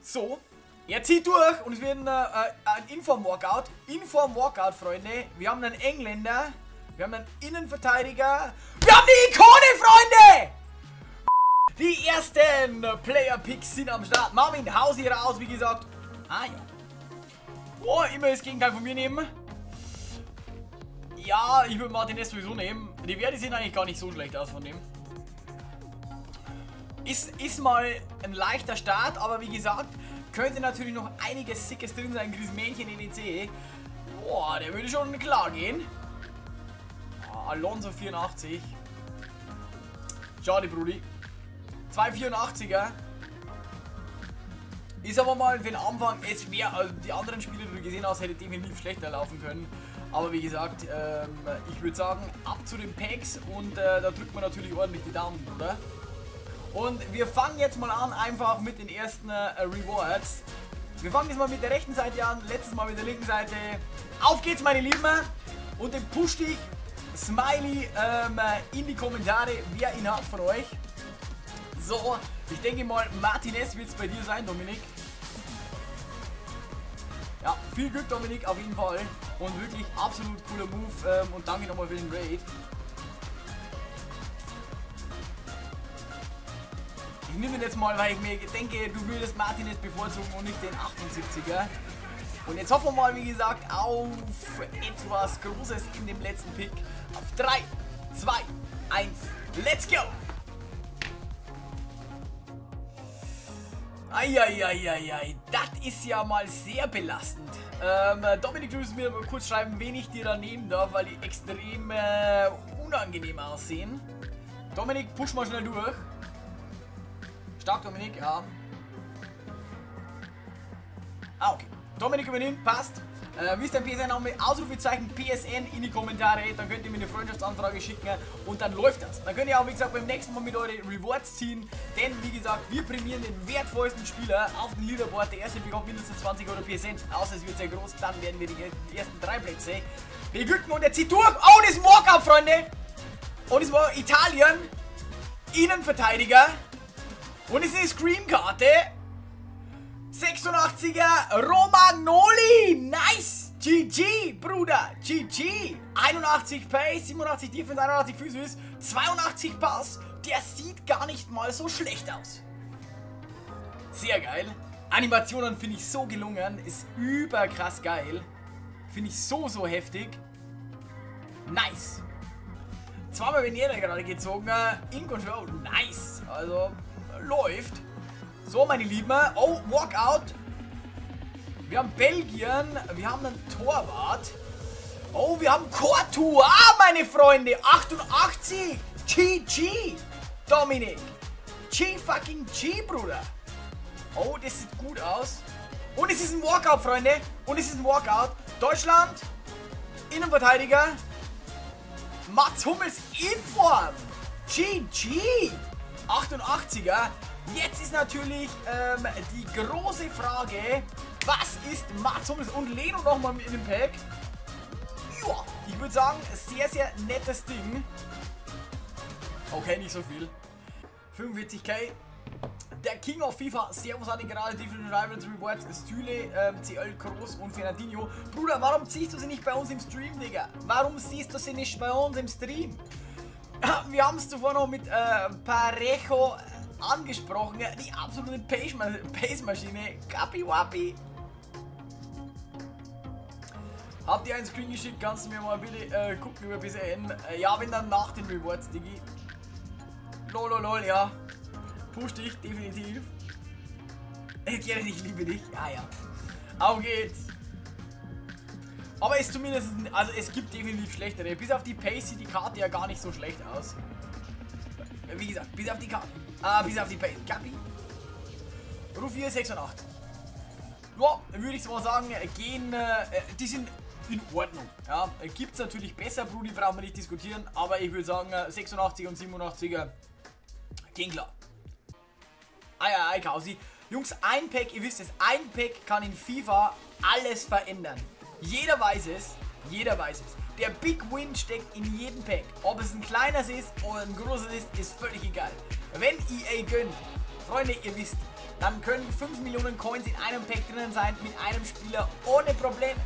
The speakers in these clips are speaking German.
So, er zieht durch und es wird ein Inform-Walkout. Inform-Walkout, Freunde. Wir haben einen Engländer. Wir haben einen Innenverteidiger. Wir haben die Ikone, Freunde! Die ersten Player-Picks sind am Start. Marvin, hau sie raus, wie gesagt. Ah ja. Oh, immer das Gegenteil von mir nehmen. Ja, ich würde Martinez sowieso nehmen. Die Werte sehen eigentlich gar nicht so schlecht aus von dem. Ist mal ein leichter Start, aber wie gesagt, könnte natürlich noch einiges Sickes drin sein. Griezmännchen EDC. Boah, der würde schon klar gehen. Oh, Alonso 84. Schade, Brudi. 284er. Ist aber mal für den Anfang, es wäre, also die anderen Spiele, die du gesehen hast, hätte definitiv schlechter laufen können. Aber wie gesagt, ich würde sagen, ab zu den Packs und da drückt man natürlich ordentlich die Daumen, oder? Und wir fangen jetzt mal an, einfach mit den ersten Rewards. Wir fangen jetzt mal mit der rechten Seite an, letztes Mal mit der linken Seite. Auf geht's, meine Lieben! Und den Push-Dich, Smiley, in die Kommentare, wer ihn hat von euch. So, ich denke mal, Martinez wird es bei dir sein, Dominik. Ja, viel Glück, Dominik, auf jeden Fall. Und wirklich absolut cooler Move. Und danke nochmal für den Raid. Ich nehme ihn jetzt mal, weil ich mir denke, du würdest Martinez bevorzugen und nicht den 78er. Und jetzt hoffen wir mal, wie gesagt, auf etwas Großes in dem letzten Pick. Auf 3, 2, 1, let's go! Eieieiei, das ist ja mal sehr belastend. Dominik, du musst mir mal kurz schreiben, wen ich dir da nehmen darf, weil die extrem unangenehm aussehen. Dominik, push mal schnell durch. Stark, Dominik, ja. Ah, okay. Dominik übernimmt, passt. Wie ist dein PSN-Name? Ausrufezeichen PSN in die Kommentare. Dann könnt ihr mir eine Freundschaftsanfrage schicken und dann läuft das. Dann könnt ihr auch, wie gesagt, beim nächsten Mal mit euren Rewards ziehen. Denn, wie gesagt, wir prämieren den wertvollsten Spieler auf dem Leaderboard. Der erste bekommt mindestens 20 Euro PSN. Außer es wird sehr groß, dann werden wir die ersten 3 Plätze beglücken. Und er zieht durch. Oh, das ist ein Walkout, Freunde. Und es war Italien. Innenverteidiger. Und es ist eine Scream-Karte. 86er Romagnoli, nice, GG, Bruder, GG, 81 Pace, 87 Defense, 81 Physis, 82 Pass, der sieht gar nicht mal so schlecht aus. Sehr geil, Animationen finde ich so gelungen, ist überkrass geil, finde ich so heftig, nice. Zweimal Venera gerade gezogen, in Control, nice, also läuft. So, meine Lieben, oh, Walkout. Wir haben Belgien, wir haben einen Torwart. Oh, wir haben Courtois, meine Freunde, 88. GG, Dominik. G, Bruder. Oh, das sieht gut aus. Und es ist ein Walkout, Freunde. Und es ist ein Walkout. Deutschland, Innenverteidiger. Mats Hummels in Form. GG, 88er. Jetzt ist natürlich die große Frage, was ist Mats Hummels und Leno nochmal in dem Pack? Ja, ich würde sagen, sehr nettes Ding. Okay, nicht so viel. 45k. Der King of FIFA, Servus an die gerade Different Rivals Rewards, Stühle, CL Kroos und Fernandinho. Bruder, warum ziehst du sie nicht bei uns im Stream, Digga? Warum siehst du sie nicht bei uns im Stream? Wir haben es zuvor noch mit Parejo angesprochen, die absolute Pace-Maschine. Kapi Wapi. Habt ihr einen Screen geschickt? Kannst du mir mal bitte gucken über PSN? Ja, wenn dann nach den Rewards, Digi. Lololol, ja. Push dich, definitiv. Gerrit, ich liebe dich. Ja. Auf geht's. Aber es zumindest, also es gibt definitiv schlechtere. Bis auf die Pace sieht die Karte ja gar nicht so schlecht aus. Wie gesagt, bis auf die Karte. Bis auf die Pace. Kapi. Rufie 86. Ja, würde ich mal sagen, gehen, die sind in Ordnung. Ja, gibt es natürlich besser, Brudi, brauchen wir nicht diskutieren. Aber ich würde sagen, 86 und 87er gehen klar. Ei, Kausi. Jungs, ein Pack, ihr wisst es, ein Pack kann in FIFA alles verändern. Jeder weiß es. Der Big Win steckt in jedem Pack. Ob es ein kleines ist oder ein großes ist völlig egal. Wenn EA gönnt, Freunde, ihr wisst, dann können 5 Millionen Coins in einem Pack drinnen sein mit einem Spieler ohne Probleme.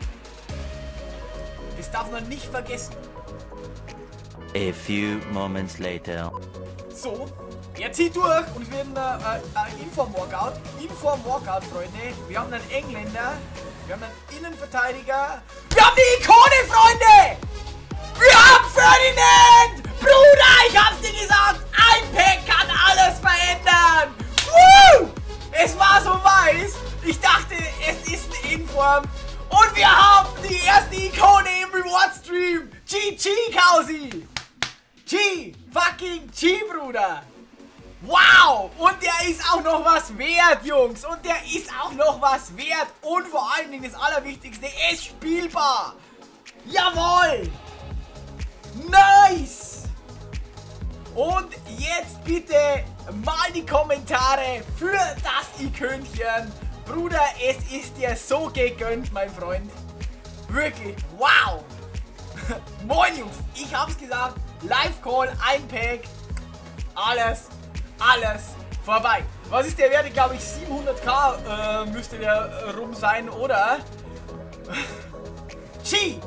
Das darf man nicht vergessen. A few moments later. So, er zieht durch und wir werden Inform-Walkout. Inform-Walkout, Freunde. Wir haben einen Engländer, wir haben einen Innenverteidiger. Wir haben die Ikone, Freunde! Wir haben Ferdinand! Bruder, ich hab's dir gesagt! Ein Pack kann alles verändern! Woo! Es war so weiß. Ich dachte, es ist ein Inform. Und wir haben die erste Ikone im Reward-Stream. GG, Kausi! G, fucking G, Bruder! Wow! Und der ist auch noch was wert, Jungs! Und der ist auch noch was wert! Und vor allen Dingen das Allerwichtigste, er ist spielbar! Jawohl! Nice! Und jetzt bitte mal die Kommentare für das Ikönchen. Bruder, es ist dir so gegönnt, mein Freund. Wirklich, wow! Moin, Jungs! Ich hab's gesagt. Live-Call, ein Pack, alles vorbei. Was ist der Wert? Ich glaube, 700k müsste der rum sein, oder? G!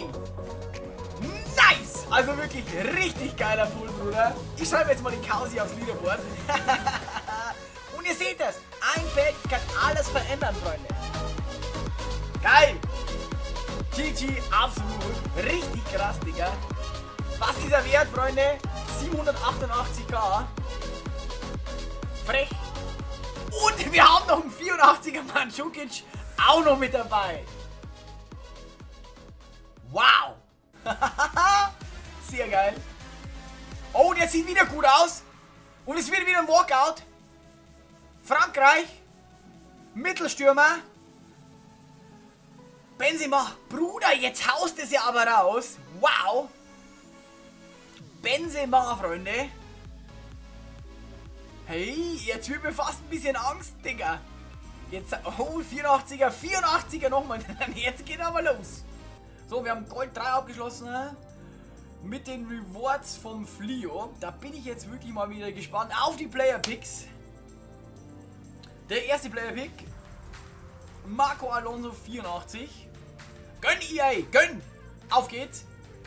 Nice! Also wirklich richtig geiler Pool, Bruder. Ich schreibe jetzt mal den Kausi aufs Leaderboard. Und ihr seht es, ein Pack kann alles verändern, Freunde. Geil! GG, absolut. Richtig krass, Digga. Was ist der Wert, Freunde? 788k. Frech. Und wir haben noch einen 84er Mandzukic auch noch mit dabei. Wow. Sehr geil. Oh, der sieht wieder gut aus. Und es wird wieder ein Walkout. Frankreich. Mittelstürmer. Benzema. Bruder, jetzt haust es ja aber raus. Wow. Benzema, Freunde. Hey, jetzt wird mir fast ein bisschen Angst, Digga. Jetzt, oh, 84er nochmal. Jetzt geht aber los. So, wir haben Gold 3 abgeschlossen. Mit den Rewards vom Flio. Da bin ich jetzt wirklich mal wieder gespannt auf die Player Picks. Der erste Player Pick. Marco Alonso 84. Gönn EA, gönn! Auf geht's.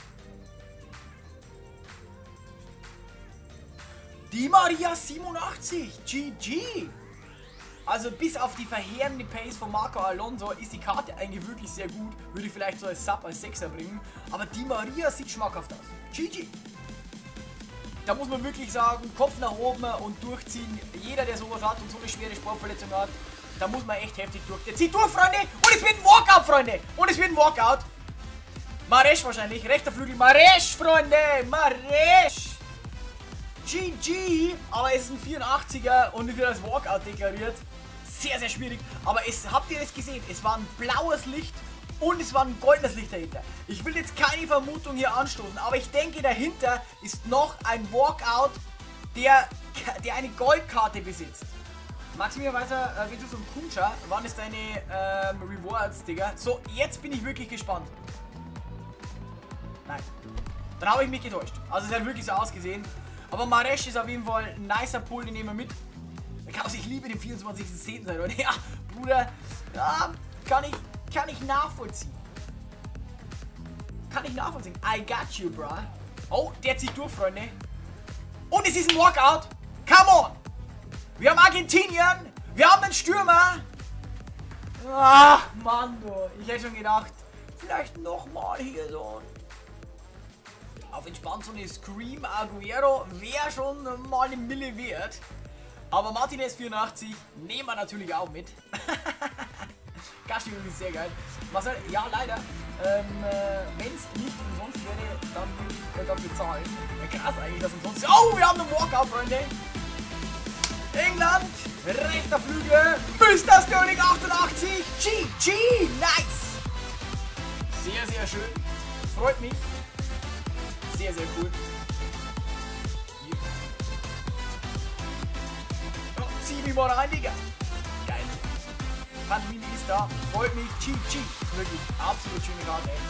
Die Maria 87, GG. Also bis auf die verheerende Pace von Marco Alonso ist die Karte eigentlich wirklich sehr gut. Würde ich vielleicht so als Sub, als Sechser bringen. Aber die Maria sieht schmackhaft aus. GG. Da muss man wirklich sagen, Kopf nach oben und durchziehen. Jeder, der sowas hat und so eine schwere Sportverletzung hat, da muss man echt heftig durch. Der zieht durch, Freunde. Und es wird ein Walkout, Freunde. Und es wird ein Walkout. Maresch wahrscheinlich. Rechter Flügel. Maresch, Freunde. Maresch. GG, aber es ist ein 84er und wird als Walkout deklariert. Sehr, sehr schwierig. Aber habt ihr das gesehen? Es war ein blaues Licht und es war ein goldenes Licht dahinter. Ich will jetzt keine Vermutung hier anstoßen, aber ich denke, dahinter ist noch ein Walkout, der eine Goldkarte besitzt. Maximilian Weiser, Vitus und Kuncha, wann ist deine Rewards, Digga? So, jetzt bin ich wirklich gespannt. Nein. Dann habe ich mich getäuscht. Also es hat wirklich so ausgesehen. Aber Maresch ist auf jeden Fall ein nicer Pool, den nehmen wir mit. Ich liebe den 24.10. seit heute. Ja, Bruder, ja, kann ich nachvollziehen. Kann ich nachvollziehen. I got you, bro. Oh, der zieht durch, Freunde. Und es ist ein Walkout. Come on. Wir haben Argentinien. Wir haben einen Stürmer. Ach, Mann, du. Ich hätte schon gedacht, vielleicht nochmal hier so auf entspannt so eine Scream Aguero wäre schon mal eine Mille wert. Aber Martinez 84 nehmen wir natürlich auch mit. Gashi ist sehr geil. Marcel, ja leider. Wenn es nicht umsonst wäre, dann würde ich dafür bezahlen. Ja, krass eigentlich, dass umsonst. Oh, wir haben einen Walkout, Freunde. England, rechter Flügel, Mr. Sterling 88. GG, nice. Sehr, sehr schön. Freut mich. Sehr, sehr cool. Oh, zieh mich mal rein, Digga. Geil. Pandemie ist da. Freut mich. GG. Wirklich. Absolut schöne Karte, ey.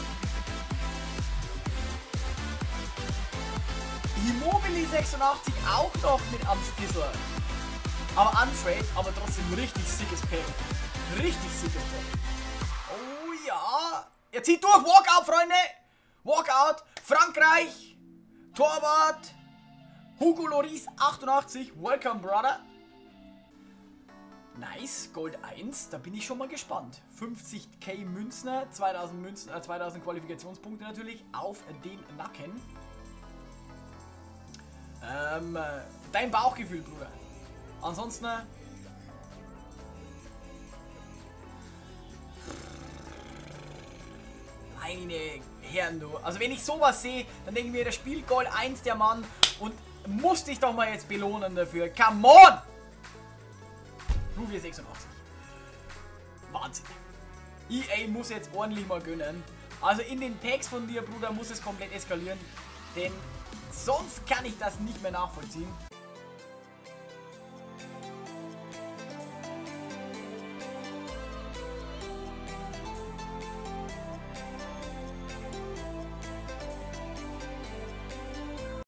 Immobile 86 auch noch mit am Stissel. aber untrade, aber trotzdem richtig sickes Pack. Richtig sickes Pack. Oh ja. Er zieht durch. Walkout, Freunde. Walkout. Frankreich. Torwart. Hugo Lloris 88. Welcome, brother. Nice. Gold 1. Da bin ich schon mal gespannt. 50k Münzen. 2000 Münzen, 2000 Qualifikationspunkte natürlich auf den Nacken. Dein Bauchgefühl, Bruder. Ansonsten... meine Herren, du. Also wenn ich sowas sehe, dann denke ich mir, der spielt Gold 1, der Mann. Und muss dich doch mal jetzt belohnen dafür. Come on! Ruvia 86. Wahnsinn. EA muss jetzt ordentlich mal gönnen. Also in den Packs von dir, Bruder, muss es komplett eskalieren. Denn sonst kann ich das nicht mehr nachvollziehen.